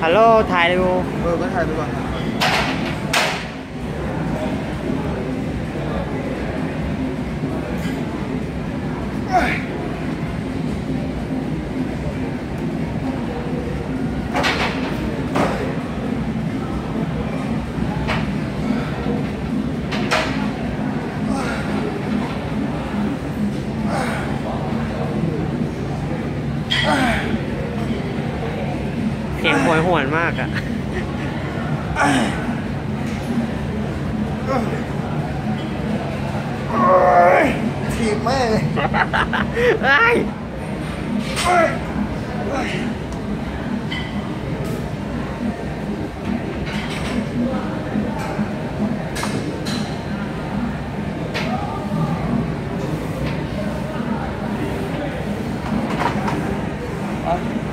ฮัลโหลถ่ายดูก็ถ่ายดูก่อนเสียงโหยหวนมากอ่ะถีบแม่เลยไอ้อ่ะ